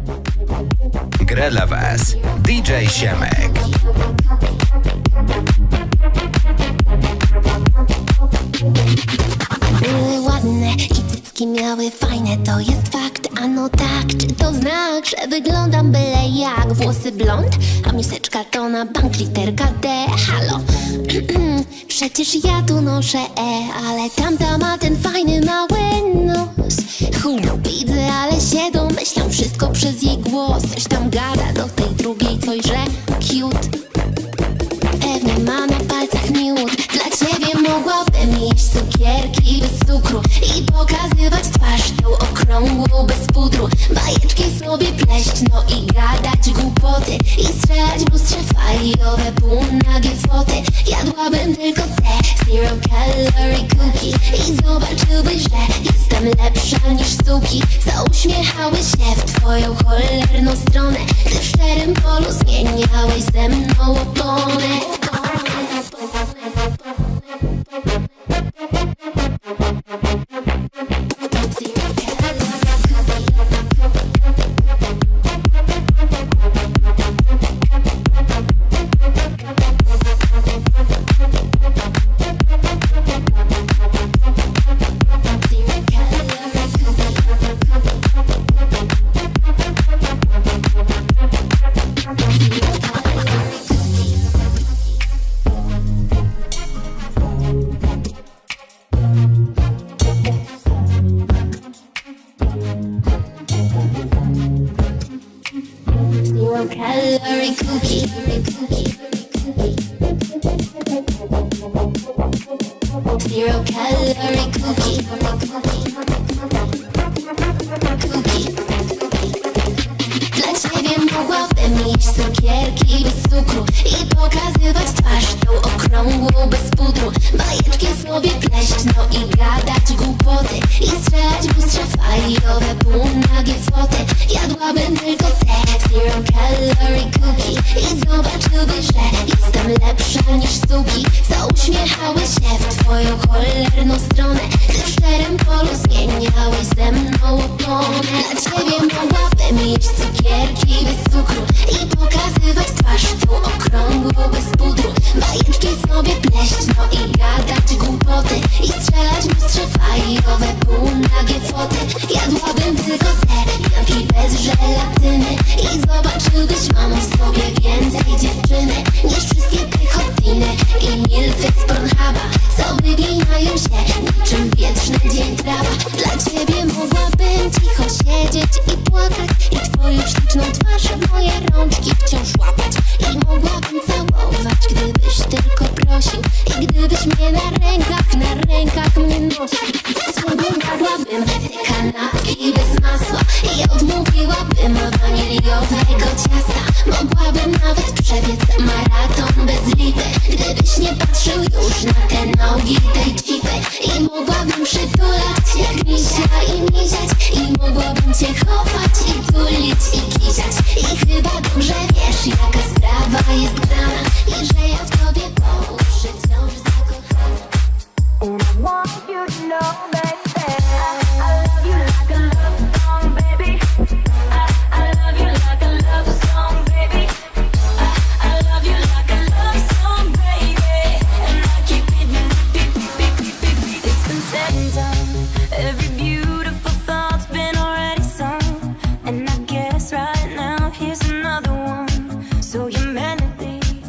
Gra dla Was DJ Siemek. Były ładne i cycki miały fajne, to jest fakt, ano tak. Czy to znak, że wyglądam byle jak? Włosy blond, a miseczka to na bank literka D. Halo, przecież ja tu noszę E, ale tamta ma ten fajny mały nos. Widzę, ale się domyślam, wszystko przez jej głos. Coś tam gada do tej drugiej, coś, że cute. Pewnie ma na palcach miód. Dla ciebie mogłabym jeść cukierki bez cukru i pokazywać twarz tą okrągłą bez pudru. Bajeczki sobie pleść, no i gadać głupoty i strzelać w lustrze faliowe półnagie foty. Jadłabym tylko te zero calorie cookie i zobaczyłbyś, że jestem lepsza niż suki. Co uśmiechały się w twoją cholerną stronę, gdy w szczerym polu zmieniałeś ze mną oponę. Calorie cookie. Zero calorie cookie. Dla ciebie mogłabym jeść cukierki bez cukru i pokazywać twarz tą okrągłą bez pudru. Bajeczki sobie pleść, no i gadać głupoty i strzelać w lustrze faliowe półnagie foty. Jadłabym tylko te zero calorie cookie i zobaczyłbyś, że jestem lepsza niż suki. Co uśmiechały się w twoją cholerną stronę, gdy w szczerym polu zmieniałeś ze mną oponę. Dla ciebie mogłabym jeść cukierki bez cukru i pokazywać twarz tą okrągłą bez pudru. Bajeczki sobie pleść, no i gadać głupoty i strzelać w lustrze faliowe półnagie foty. Jadłabym tylko te janki bez żelatyny i zobaczyłbyś, mam w sobie więcej dziewczyny niż wszystkie pychotiny i milfy z Pornhuba, co wyginają się niczym wietrzny dzień trawa. Dla ciebie mogłabym cicho siedzieć i płakać i twoją śliczną twarz w moje rączki wciąż łapać i mogłabym całować, gdybyś tylko prosił i gdybyś mnie na rękach mnie nosił. Jadłabym te kanapki bez masła i odmówiłabym waniliowego ciasta. Mogłabym nawet przebiec maraton bez lipy, gdybyś nie patrzył już na te nogi tej cipy. I mogłabym przytulać jak misia i misiać i mogłabym cię chować i tulić i kisiać. I chyba dobrze wiesz, jaka sprawa jest grana i że ja w tobie po uszy wciąż zakochana. And I want you to know, baby, I love you like a love song, baby. I love you like a love song, baby. I love you like a love song, baby. And I keep it. It's been said and done. Every beautiful thought's been already sung. And I guess right now here's another one. So humanity,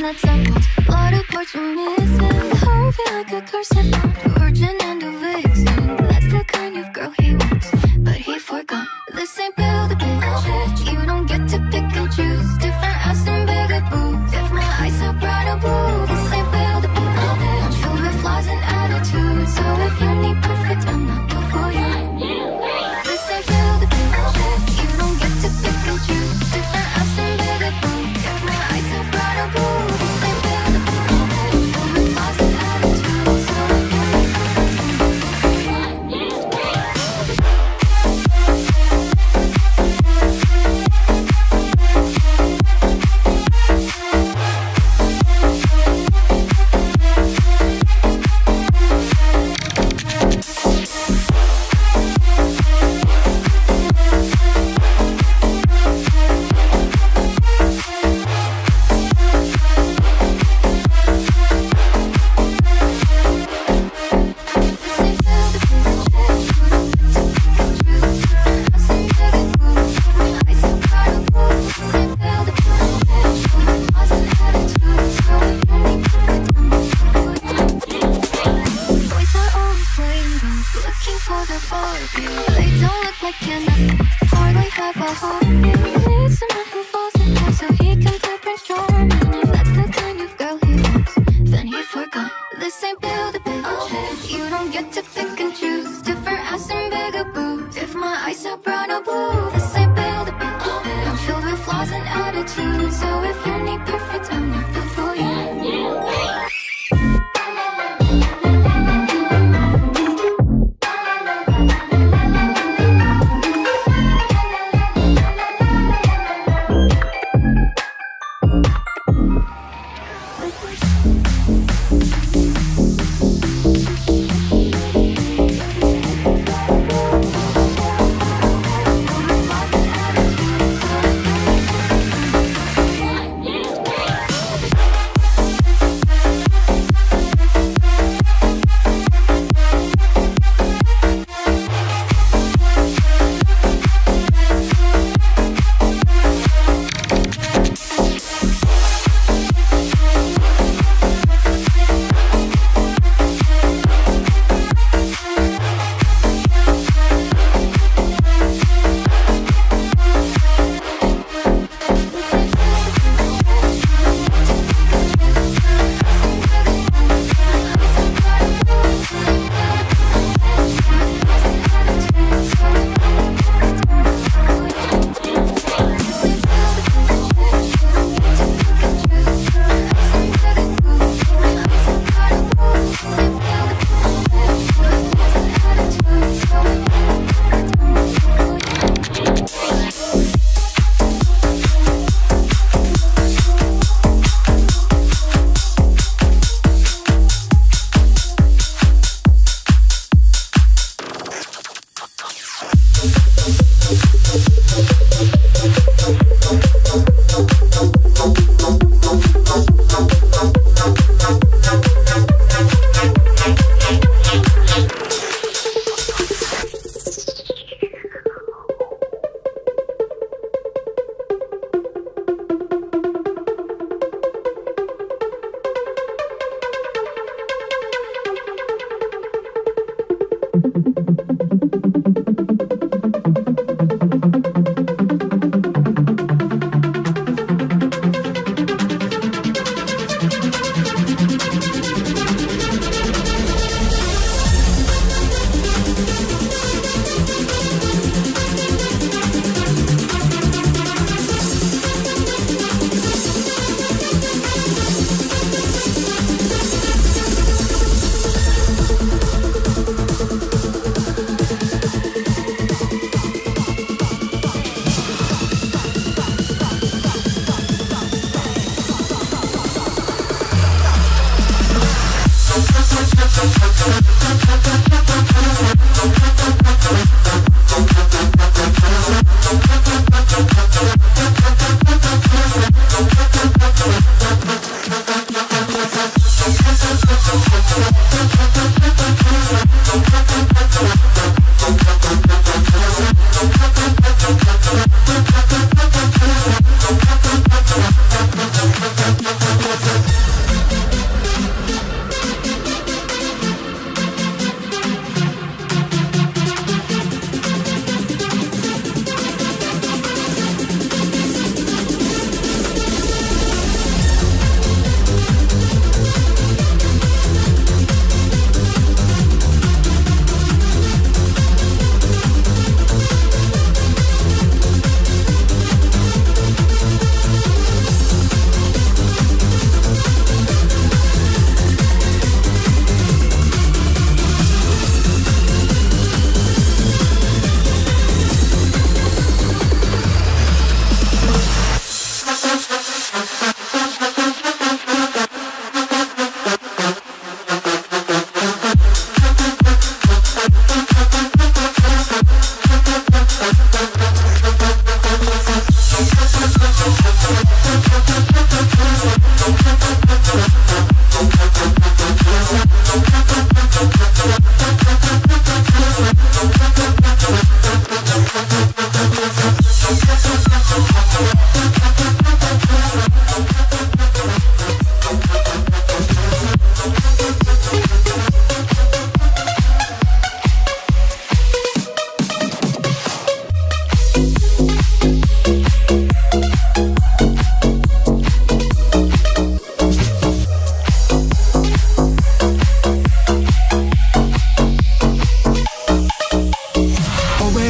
the temple. A lot of parts were missing. Heart feel like a curse I found. Virgin and a vixen. That's the kind of girl he wants, but he forgot. This ain't build a bitch. You don't get to pick and choose. Different ass and bigger boobs. If my eyes are bright or blue, this ain't build a bitch. I'm filled with flaws and attitudes. So if you need perfect, I'm not built for you. This ain't build a bitch. You don't get to pick and choose. Different ass and bigger boobs. If my eyes are bright or blue, this ain't build a bitch. I'm filled with flaws and attitudes. So if you need perfect, I'm not built for you.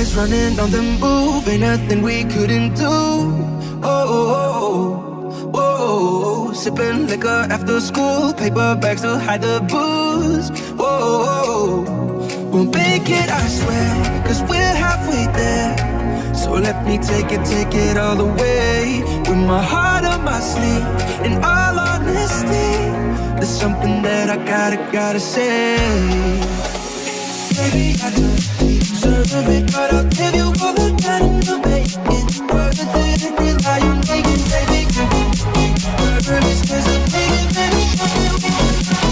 always running on the move, ain't nothing we couldn't do. Oh, oh, oh, oh. Sipping liquor after school, paper bags to hide the booze. Oh, we'll make it, I swear, 'cause we're halfway there. So let me take it all the way. With my heart on my sleeve, in all honesty, there's something that I gotta say. Baby, I don't deserve it, but I'll give you all the time to make it worth it. And rely on me, and baby, you won't be nervous, 'cause I'm thinking that it's something we can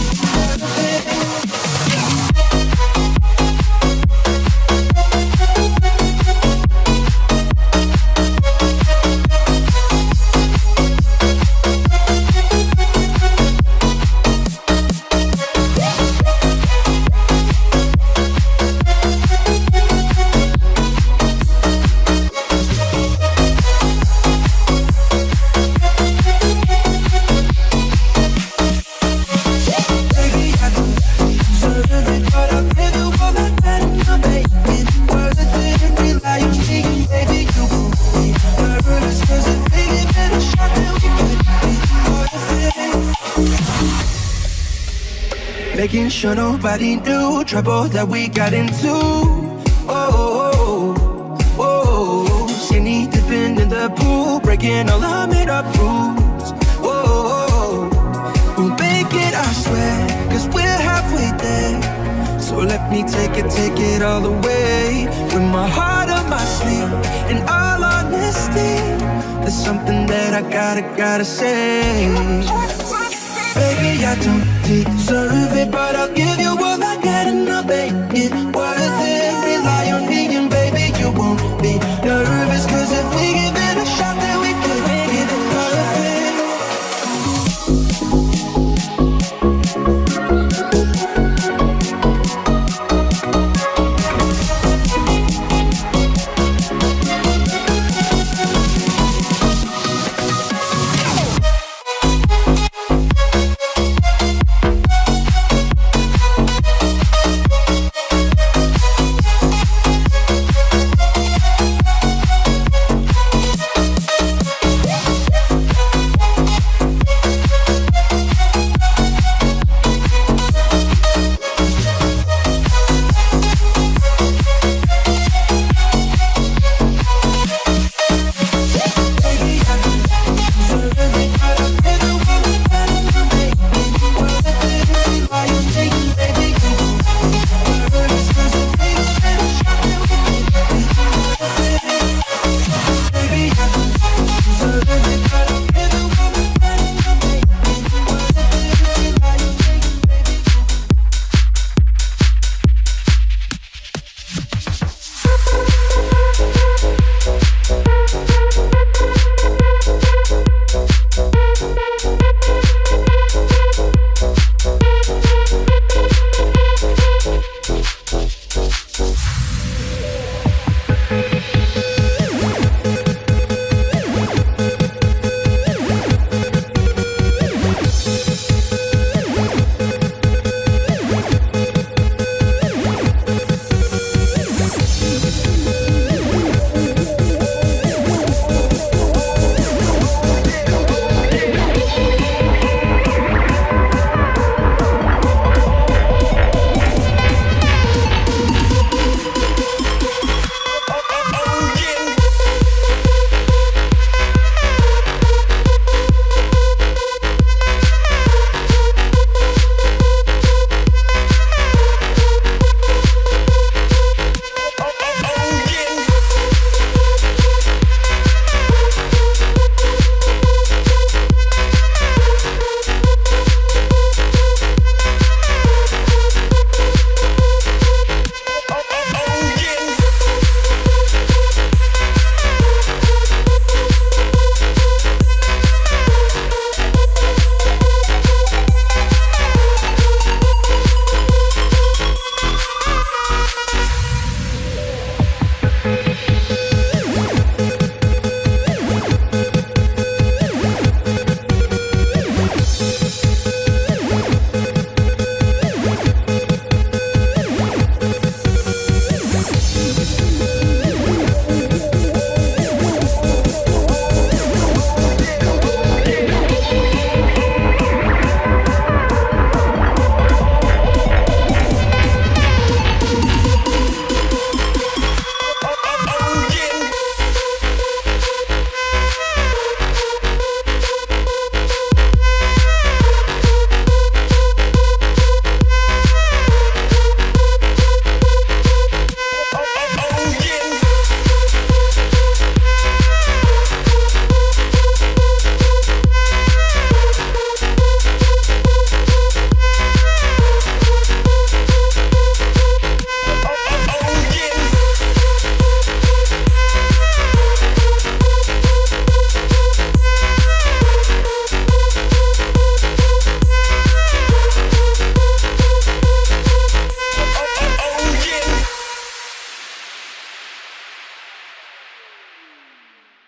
making sure nobody knew trouble that we got into. Oh, oh, oh, oh. Skinny dipping in the pool, breaking all our made up rules. Oh, oh, we'll make it, I swear, 'cause we're halfway there. So let me take it all the way. With my heart on my sleeve, in all honesty, there's something that I gotta say. Baby, I don't deserve it, but I'll give you all I got and I'll make it worth it.